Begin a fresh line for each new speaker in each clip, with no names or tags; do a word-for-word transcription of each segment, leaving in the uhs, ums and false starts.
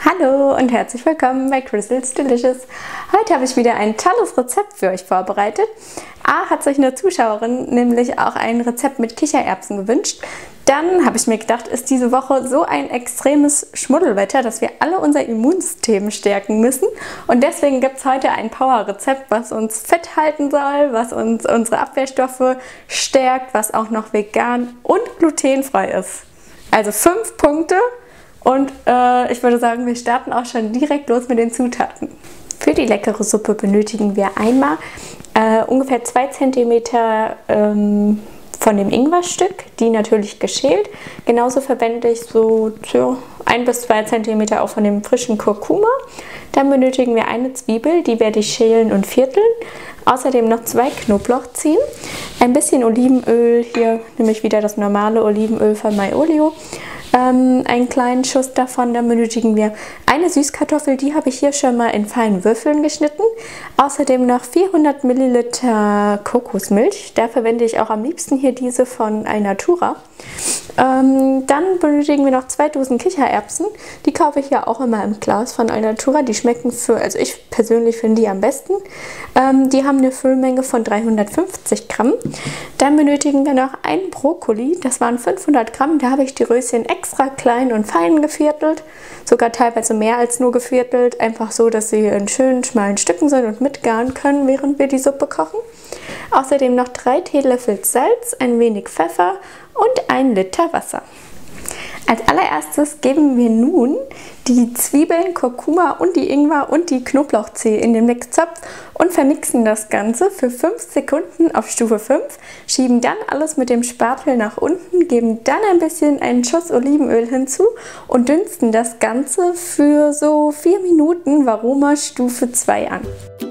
Hallo und herzlich willkommen bei Crystal's Delicious. Heute habe ich wieder ein tolles Rezept für euch vorbereitet. A hat sich eine Zuschauerin nämlich auch ein Rezept mit Kichererbsen gewünscht. Dann habe ich mir gedacht, ist diese Woche so ein extremes Schmuddelwetter, dass wir alle unser Immunsystem stärken müssen. Und deswegen gibt es heute ein Power-Rezept, was uns fit halten soll, was uns unsere Abwehrstoffe stärkt, was auch noch vegan und glutenfrei ist. Also fünf Punkte. Und äh, ich würde sagen, wir starten auch schon direkt los mit den Zutaten. Für die leckere Suppe benötigen wir einmal äh, ungefähr zwei Zentimeter ähm, von dem Ingwerstück, die natürlich geschält. Genauso verwende ich so ja, ein bis zwei Zentimeter auch von dem frischen Kurkuma. Dann benötigen wir eine Zwiebel, die werde ich schälen und vierteln. Außerdem noch zwei Knoblauchzehen, ein bisschen Olivenöl, hier nehme ich wieder das normale Olivenöl von Maiolio. Ähm, einen kleinen Schuss davon, dann benötigen wir eine Süßkartoffel, die habe ich hier schon mal in feinen Würfeln geschnitten. Außerdem noch vierhundert Milliliter Kokosmilch, da verwende ich auch am liebsten hier diese von Alnatura. Ähm, dann benötigen wir noch zwei Dosen Kichererbsen, die kaufe ich ja auch immer im Glas von Alnatura, die schmecken für, also ich persönlich finde die am besten. Ähm, die haben eine Füllmenge von dreihundertfünfzig Gramm. Dann benötigen wir noch einen Brokkoli, das waren fünfhundert Gramm, da habe ich die Röschen extra klein und fein geviertelt, sogar teilweise mehr als nur geviertelt, einfach so, dass sie in schönen schmalen Stücken sind und mitgaren können, während wir die Suppe kochen. Außerdem noch drei Teelöffel Salz, ein wenig Pfeffer und ein Liter Wasser. Als allererstes geben wir nun die Zwiebeln, Kurkuma und die Ingwer und die Knoblauchzehe in den Mixtopf und vermixen das Ganze für fünf Sekunden auf Stufe fünf, schieben dann alles mit dem Spatel nach unten, geben dann ein bisschen einen Schuss Olivenöl hinzu und dünsten das Ganze für so vier Minuten Varoma Stufe zwei an.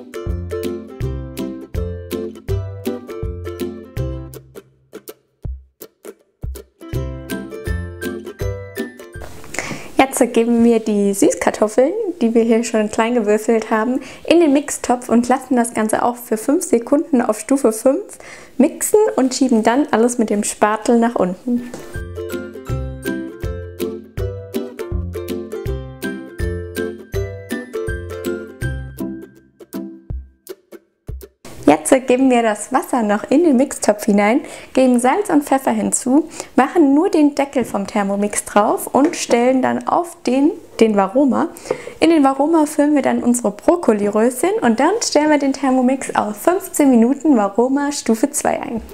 Jetzt geben wir die Süßkartoffeln, die wir hier schon klein gewürfelt haben, in den Mixtopf und lassen das Ganze auch für fünf Sekunden auf Stufe fünf mixen und schieben dann alles mit dem Spatel nach unten. Jetzt geben wir das Wasser noch in den Mixtopf hinein, geben Salz und Pfeffer hinzu, machen nur den Deckel vom Thermomix drauf und stellen dann auf den, den Varoma. In den Varoma füllen wir dann unsere Brokkoliröschen und dann stellen wir den Thermomix auf fünfzehn Minuten Varoma Stufe zwei ein.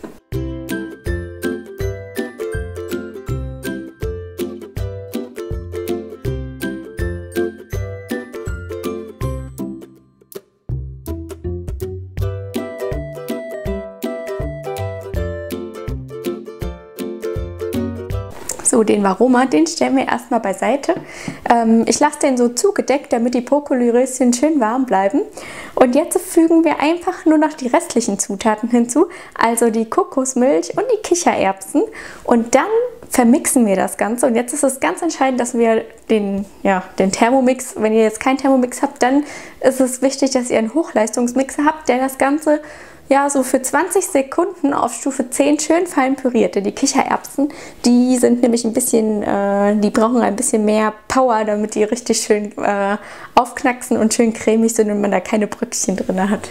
So, den Varoma, den stellen wir erstmal beiseite. Ähm, ich lasse den so zugedeckt, damit die Brokkoliröschen schön warm bleiben. Und jetzt fügen wir einfach nur noch die restlichen Zutaten hinzu, also die Kokosmilch und die Kichererbsen. Und dann vermixen wir das Ganze. Und jetzt ist es ganz entscheidend, dass wir den, ja, den Thermomix, wenn ihr jetzt keinen Thermomix habt, dann ist es wichtig, dass ihr einen Hochleistungsmixer habt, der das Ganze ja, so für zwanzig Sekunden auf Stufe zehn schön fein püriert. Die Kichererbsen, die sind nämlich ein bisschen, äh, die brauchen ein bisschen mehr Power, damit die richtig schön äh, aufknacksen und schön cremig sind und man da keine Bröckchen drin hat.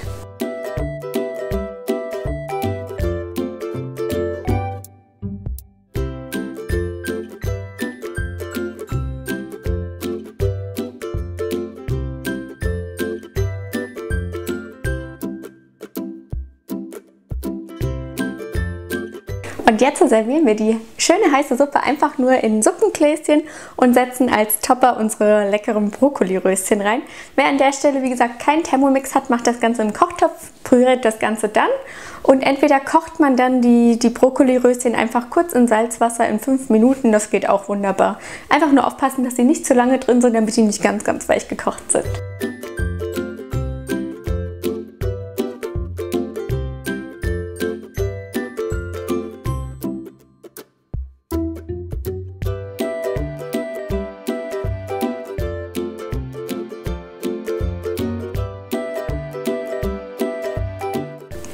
Und jetzt servieren wir die schöne heiße Suppe einfach nur in Suppengläschen und setzen als Topper unsere leckeren Brokkoliröschen rein. Wer an der Stelle, wie gesagt, keinen Thermomix hat, macht das Ganze im Kochtopf, püriert das Ganze dann. Und entweder kocht man dann die, die Brokkoliröschen einfach kurz in Salzwasser in fünf Minuten, das geht auch wunderbar. Einfach nur aufpassen, dass sie nicht zu lange drin sind, damit die nicht ganz, ganz weich gekocht sind.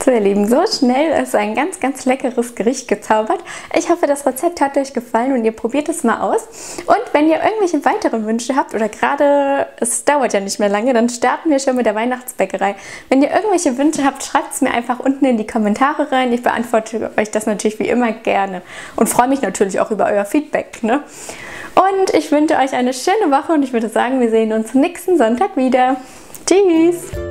So ihr Lieben, so schnell ist ein ganz, ganz leckeres Gericht gezaubert. Ich hoffe, das Rezept hat euch gefallen und ihr probiert es mal aus. Und wenn ihr irgendwelche weiteren Wünsche habt oder gerade, es dauert ja nicht mehr lange, dann starten wir schon mit der Weihnachtsbäckerei. Wenn ihr irgendwelche Wünsche habt, schreibt es mir einfach unten in die Kommentare rein. Ich beantworte euch das natürlich wie immer gerne und freue mich natürlich auch über euer Feedback, ne? Und ich wünsche euch eine schöne Woche und ich würde sagen, wir sehen uns nächsten Sonntag wieder. Tschüss!